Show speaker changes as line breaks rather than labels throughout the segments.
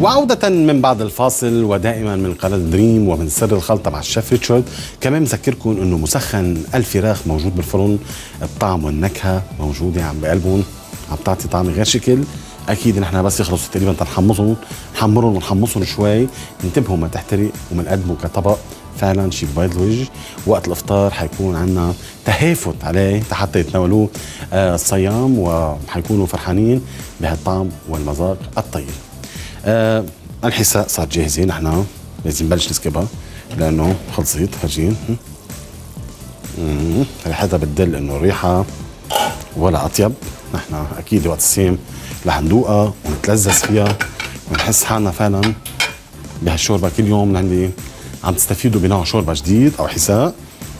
وعودة من بعد الفاصل ودائما من قناة دريم ومن سر الخلطة مع الشيف ريتشارد. كمان بذكركم انه مسخن الفراخ موجود بالفرن، الطعم والنكهة موجودة عم بقلبهم، عم تعطي طعم غير شكل. اكيد نحن بس يخلصوا تقريبا تنحمصهم، نحمرهم ونحمصهم شوي، انتبهوا ما تحترق، ومنقدمه كطبق فعلا شي ببيض الوجه. وقت الافطار حيكون عندنا تهافت عليه حتى يتناولوه الصيام، وحيكونوا فرحانين بهالطعم والمذاق الطيب. الحساء صار جاهزه، نحن لازم نبلش نسكبها لانه خلصت. فرجين ريحتها بتدل انه الريحه ولا اطيب. نحن اكيد وقت الصيام رح ندوقها ونتلذذ فيها ونحس حالنا فعلا بهالشوربه. كل يوم من عندي عم تستفيدوا بنوع شوربه جديد او حساء.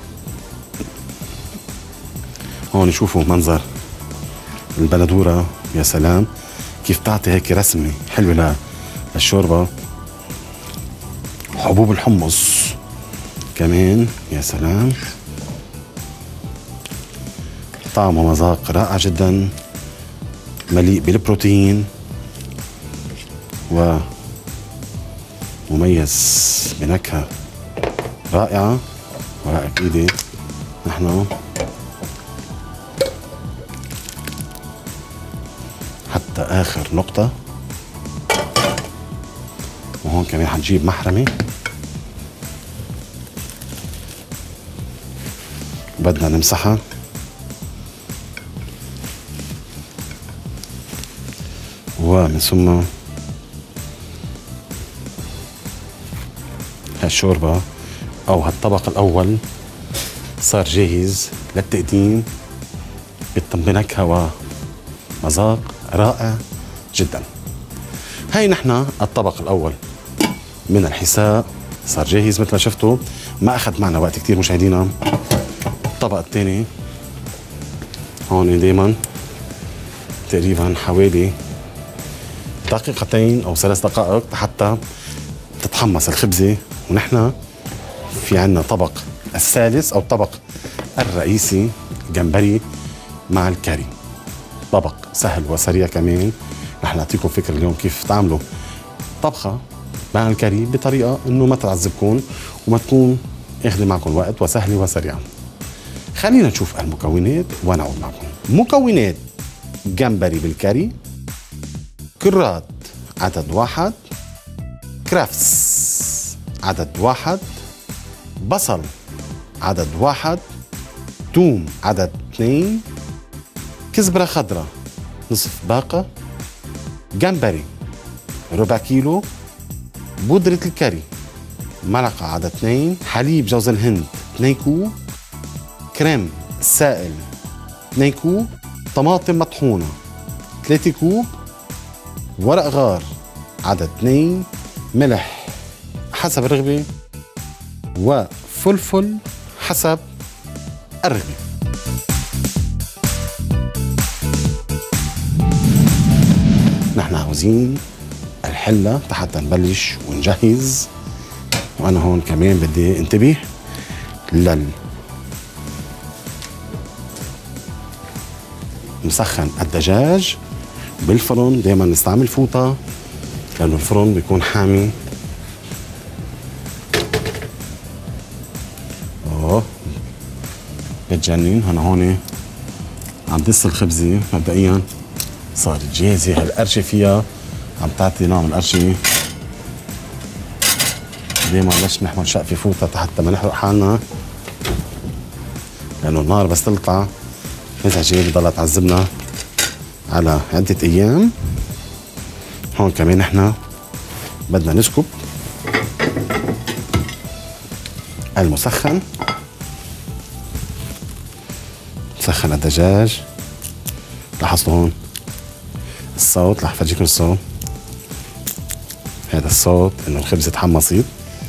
هون شوفوا منظر البندوره، يا سلام كيف تعطي هيك رسمه حلوه للشوربه. حبوب الحمص كمان يا سلام، طعم ومذاق رائع جدا، مليء بالبروتين ومميز بنكهة رائعة. وأكيد نحن حتى آخر نقطة. وهون كمان حنجيب محرمة، بدنا نمسحها ومن ثم هالشوربة أو هالطبق الأول صار جاهز للتقديم بنكهة ومذاق رائع جدا. هاي نحن الطبق الأول من الحساء صار جاهز مثل ما شفتوا، ما أخذ معنا وقت كتير مشاهدينا. الطبق الثاني هون دايما تقريبا حوالي دقيقتين أو 3 دقائق حتى تتحمص الخبزة. ونحن في عنا طبق الثالث أو الطبق الرئيسي، جمبري مع الكاري. طبق سهل وسريع كمان. رح نعطيكم فكرة اليوم كيف تعملوا طبخة مع الكاري بطريقة إنه ما تعذبكم وما تكون اخذ معكم وقت، وسهلة وسريعة. خلينا نشوف المكونات ونعود معكم. مكونات: جمبري بالكاري، كرات عدد 1، كرافتس عدد 1، بصل عدد 1، توم عدد 2، كزبرة خضراء نصف باقة، جمبري ربع كيلو، بودرة الكاري ملعقة عدد 2، حليب جوز الهند 2 كوب، كريم سائل 2 كوب، طماطم مطحونة 3 كوب، ورق غار عدد 2، ملح حسب الرغبة، وفلفل حسب الرغبة. نحن عاوزين الحلة حتى نبلش ونجهز. وأنا هون كمان بدي انتبه مسخن الدجاج بالفرن. دايما نستعمل فوطة لأنه الفرن بيكون حامي. بتجنن. أنا هون عم دس الخبزة مبدئيا صارت جاهزة. هالقرشة فيها عم تعطي نوع من القرشة. دايما ليش نحمل شقفة فوطة حتى ما نحرق حالنا، لأنه النار بس تطلع مزعجة بضلها تعذبنا على عدة أيام. هون كمان نحن بدنا نسكب المسخن، مسخن الدجاج. لاحظتوا هون الصوت، رح افرجيكم الصوت. هذا الصوت انه الخبزة تحمصت.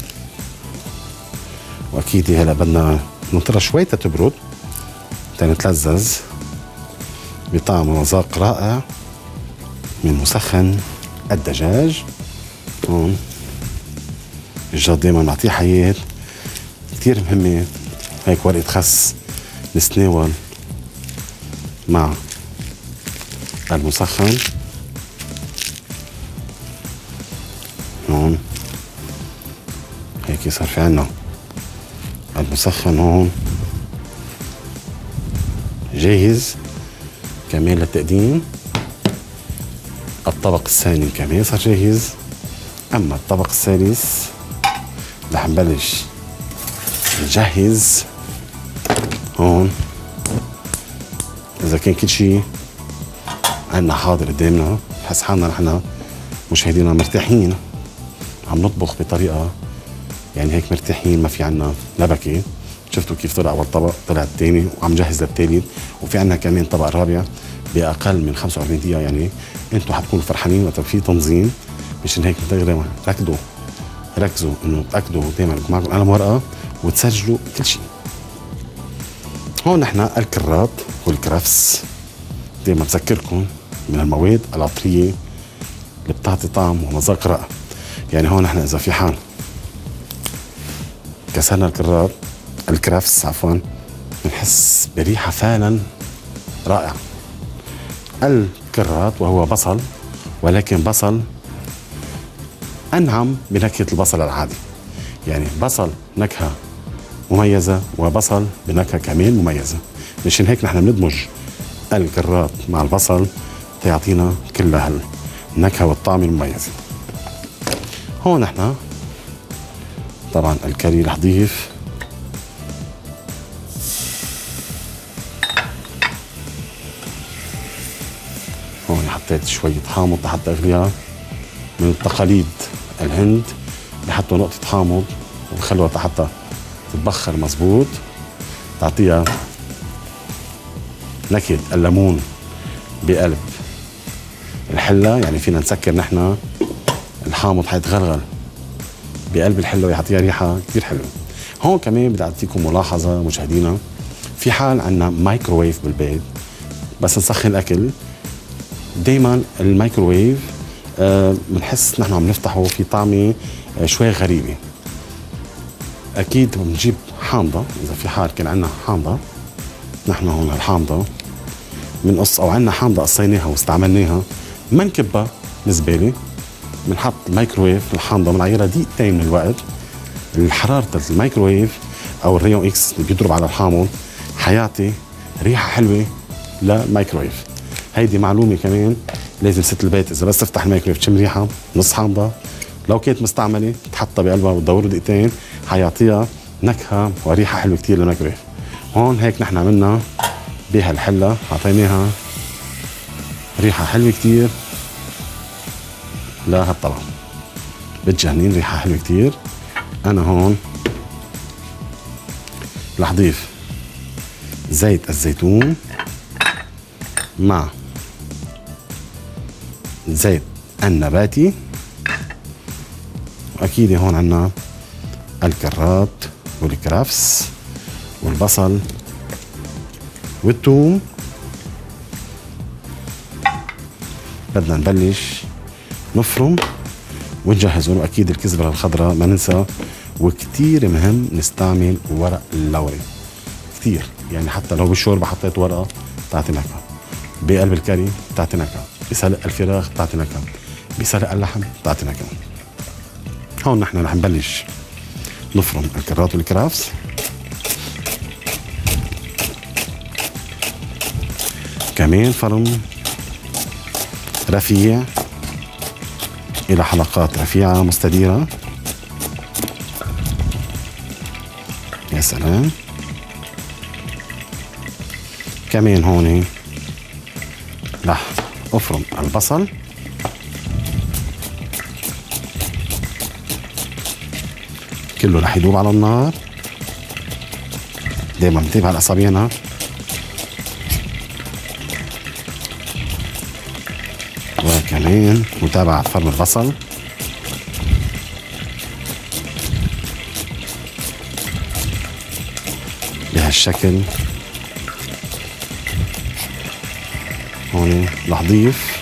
واكيد هلا بدنا ننطرها شوي تتبرد تنتلذذ بطعم ومذاق رائع من مسخن الدجاج. هون الجاد دايما معطيه حياة كتير مهمة. هيك ورقة خس نتناول مع المسخن. هيك صار في عنا المسخن هون جاهز كمان للتقديم. الطبق الثاني كمان صار جاهز. اما الطبق الثالث رح نبلش نجهز هون. اذا كان كل شيء عنا حاضر قدامنا بحس حالنا نحن مشاهدينا مرتاحين، عم نطبخ بطريقه يعني هيك مرتاحين، ما في عنا لبكه. شفتوا كيف طلع اول طبق، طلع الثاني وعم جهز للثالث، وفي عنا كمان طبق رابع باقل من 45 دقيقه. يعني انتم حتكونوا فرحانين وقت في تنظيم. مشان هيك ركزوا انه تاكدوا دائما معكم قلم ورقه وتسجلوا كل شيء. هون نحن الكرات والكرفس دائما بذكركم من المواد العطريه اللي بتعطي طعم ومذاق رائع. يعني هون نحن اذا في حال كسرنا الكرفس عفوا، بنحس بريحه فعلا رائعه. الكرات وهو بصل، ولكن بصل انعم بنكهه البصل العادي. يعني بصل نكهه مميزه وبصل بنكهه كمان مميزه. مشان هيك نحن بندمج الكرات مع البصل تيعطينا كل هالنكهه والطعم المميز. هون نحن طبعا الكاري رح ضيف هون. حطيت شويه حامض لحتى اغليها. من التقاليد الهند بحطوا نقطه حامض وبخلوها حتى تتبخر مزبوط، تعطيها نكهه الليمون بقلب الحله. يعني فينا نسكر نحن الحامض حيتغلغل بقلب الحله ويعطيها ريحه كثير حلوه. هون كمان بدي اعطيكم ملاحظه مشاهدينا، في حال عندنا مايكروويف بالبيت بس نسخن الاكل، دائما المايكروويف بنحس نحن عم نفتحه في طعمه شوي غريبه. اكيد بنجيب حامضه، اذا في حال كان عندنا حامضه، نحن هون هالحامضه بنقص، او عندنا حامضه قصيناها واستعملناها ما نكبها بالزباله، بنحط الميكروويف الحامضه بنعيرها دقيقتين من الوقت. حراره الميكروويف او الريون اكس اللي بيضرب على الحامض حيعطي ريحه حلوه للميكروويف. هيدي معلومه كمان لازم ست البيت اذا بس تفتح الميكروويف تشم ريحه نص حامضه، لو كانت مستعمله تحطها بقلبها وتدوروا دقيقتين حيعطيها نكهه وريحه حلوه كثير للميكروويف. هون هيك نحن عملنا بهالحله، اعطيناها ريحه حلوه كثير لهالطبق. بتجنن ريحه حلوه كثير. انا هون رح ضيف زيت الزيتون مع زيت النباتي، واكيد هون عنا الكرات والكرفس والبصل والثوم. بدنا نبلش نفرم ونجهزهم، واكيد الكزبره الخضراء ما ننسى. وكتير مهم نستعمل ورق اللوري كتير، يعني حتى لو بالشوربه حطيت ورقه بتعطي نكهه، بقلب الكاري بتعطي نكهه، بسلق الفراخ بتعطي نكهه، بسلق اللحم بتعطي نكهه. هون نحن رح نبلش نفرم الكرات والكرفس. كمان فرم رفيع الى حلقات رفيعه مستديره. يا سلام. كمان هون رح افرم البصل، كله رح يدوب على النار. دايما بنتابع على اصابعنا. وكمان متابعة فرم البصل. بهالشكل. هون رح ضيف،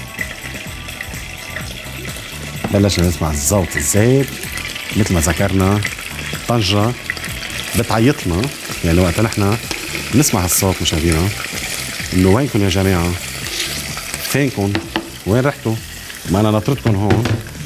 بلشنا نسمع الصوت الزيت مثل ما ذكرنا. طنجة بتعيطنا، يعني وقت نحن نسمع الصوت مشاهدينا انه وينكم يا جماعة؟ فينكم؟ وين رحتوا؟ ما انا نطرتكم هون.